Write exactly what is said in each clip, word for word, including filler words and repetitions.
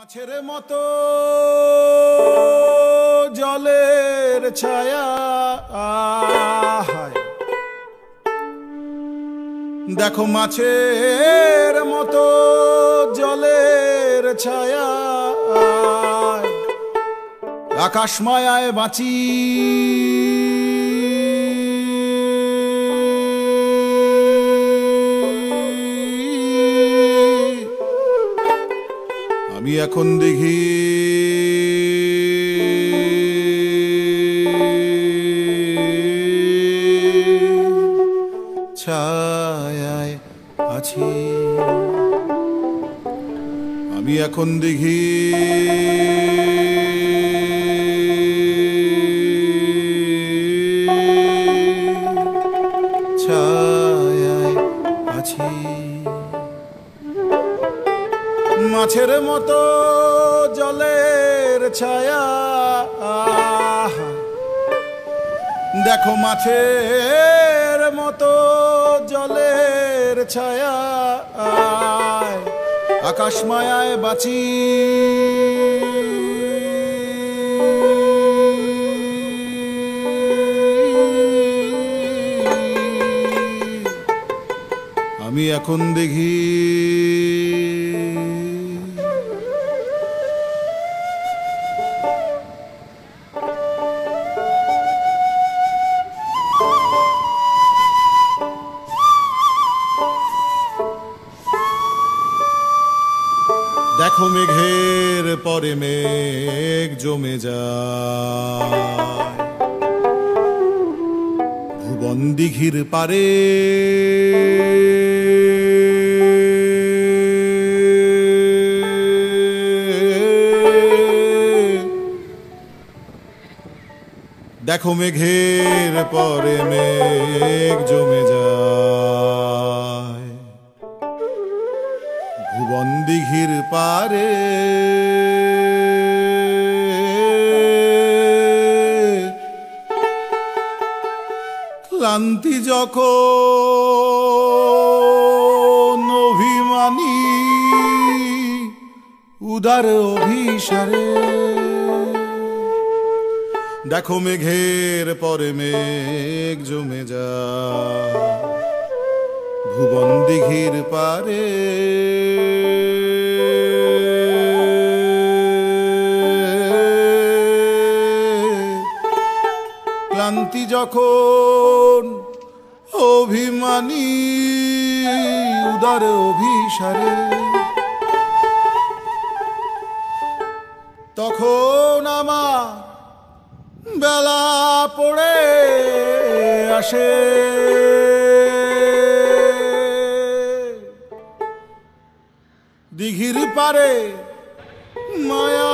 মাছের মতো জলের ছায়া, দেখো মাছের মতো জলের ছায়া, আকাশ মায়ায় বাঁচি আমি এখন দেখি ছায়ায় আছি, আমি এখন দেখি ছায়ায় আছি। মাছের মতো জলের ছায়া, দেখো মাছের মতো জলের ছায়া, আকাশ মায়ায় বাঁচি আমি এখন দেখি দেখো মেঘের পরে মেঘ জমে যায় ভুবন দিঘির পারে, দেখো মেঘের পরে মেঘ জমে যায় ভুবন দিঘির পারে, ক্লান্তি যখন অভিমানী উদার অভিসারে, দেখো মেঘের পরে মেঘ জমে যায় ভুবন দিঘির পারে, ক্লান্তি যখন অভিমানী উদার অভিসারে, তখন আমার বেলা পড়ে আসে দিঘির পারে মায়া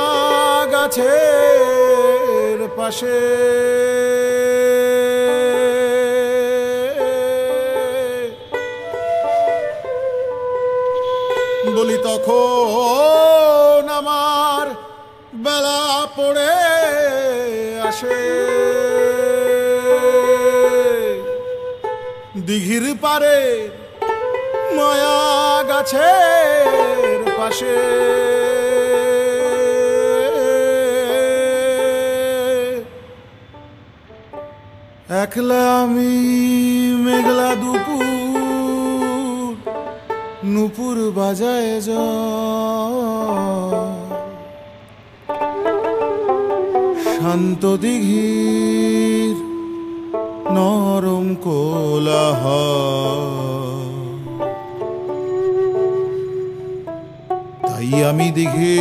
গাছের পাশে, বলি তখন আমার বেলা পড়ে আসে দিঘির পারে মায়া গাছের পাশে, একলা আমি মেঘলা দুপুর নুপুর বাজায় শান্ত দিঘির নরম কোলাহল, তাই আমি দিঘি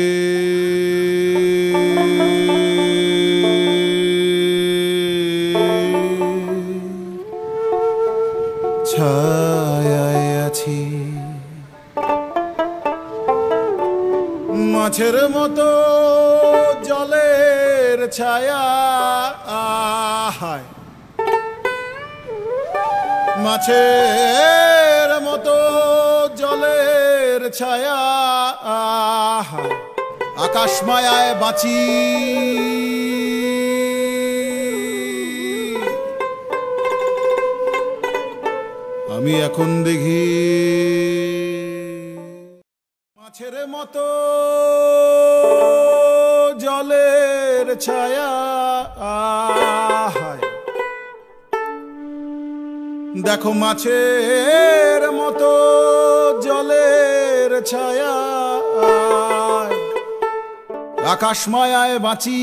ছায়ায় আছি। মাছের মতো জলের ছায়া, মাছের মতো জলের ছায়া, আকাশ মায়ায় বাঁচি আমি এখন দেখি মাছের মতো ছায়া আহায়। দেখো মাছের মতো জলের ছায়া, আকাশ মায়ায় বাঁচি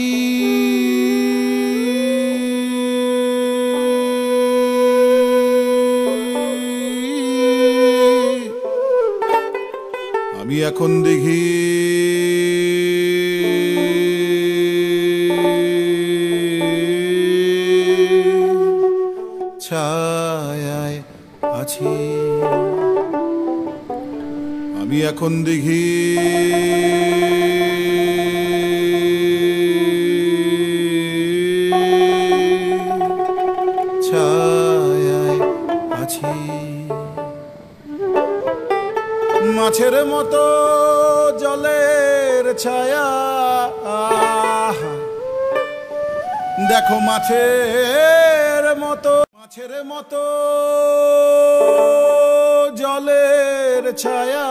আমি এখন দেখি ছায়ায় আছি, আমি এখন দেখি ছায়ায় আছি। মাছের মতো জলের ছায়া, দেখো মাছের মতো মাছের মতো জলের ছায়া,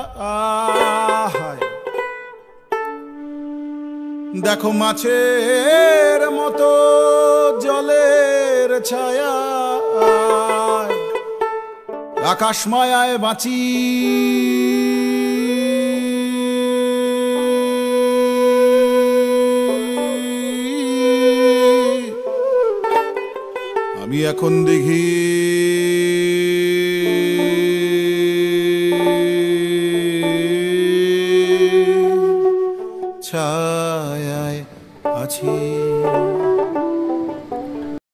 দেখো মাছের মতো জলের ছায়া, আকাশ মায়ায় বাঁচি আমি এখন দেখি